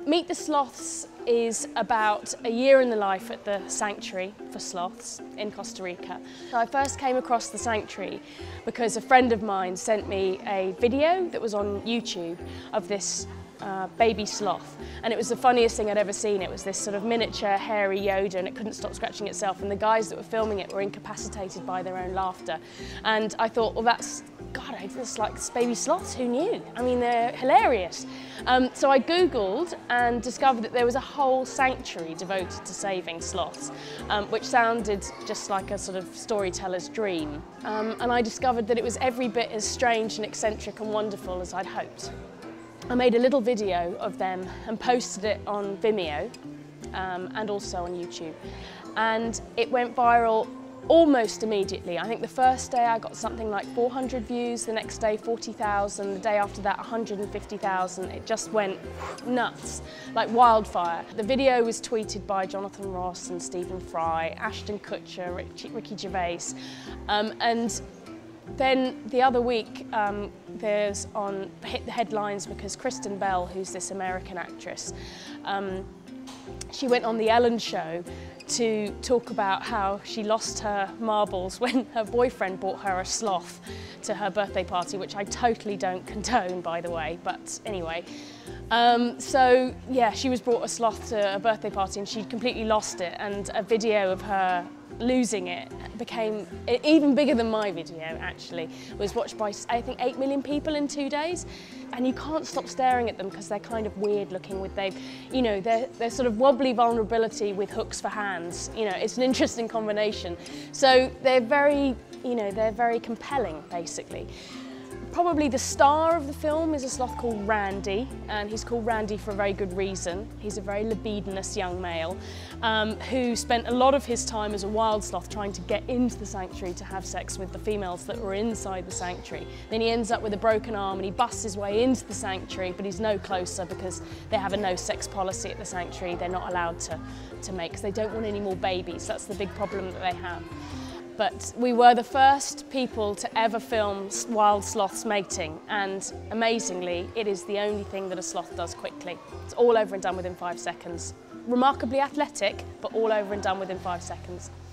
Meet the Sloths is about a year in the life at the sanctuary for sloths in Costa Rica. So I first came across the sanctuary because a friend of mine sent me a video that was on YouTube of this baby sloth, and it was the funniest thing I'd ever seen. It was this sort of miniature hairy Yoda, and it couldn't stop scratching itself, and the guys that were filming it were incapacitated by their own laughter. And I thought, well, God, it's like baby sloths, who knew? I mean, they're hilarious. So I Googled and discovered that there was a whole sanctuary devoted to saving sloths, which sounded just like a sort of storyteller's dream. And I discovered that it was every bit as strange and eccentric and wonderful as I'd hoped. I made a little video of them and posted it on Vimeo and also on YouTube. And it went viral almost immediately. I think the first day I got something like 400 views, the next day 40,000, the day after that 150,000. It just went nuts, like wildfire. The video was tweeted by Jonathan Ross and Stephen Fry, Ashton Kutcher, Ricky Gervais, and then the other week, hit the headlines because Kristen Bell, who's this American actress, she went on the Ellen show to talk about how she lost her marbles when her boyfriend bought her a sloth to her birthday party, which I totally don't condone, by the way, but anyway. So yeah, she was brought a sloth to a birthday party and she'd completely lost it, and a video of her losing it became even bigger than my video, actually. It was watched by, I think, 8 million people in 2 days. And you can't stop staring at them because they're kind of weird looking with their sort of wobbly vulnerability with hooks for hands. You know, it's an interesting combination. So they're very, they're very compelling, basically. Probably the star of the film is a sloth called Randy, and he's called Randy for a very good reason. He's a very libidinous young male who spent a lot of his time as a wild sloth trying to get into the sanctuary to have sex with the females that were inside the sanctuary. Then he ends up with a broken arm and he busts his way into the sanctuary, but he's no closer because they have a no-sex policy at the sanctuary. They're not allowed to make, because they don't want any more babies. That's the big problem that they have. But we were the first people to ever film wild sloths mating, and amazingly, it is the only thing that a sloth does quickly. It's all over and done within 5 seconds. Remarkably athletic, but all over and done within 5 seconds.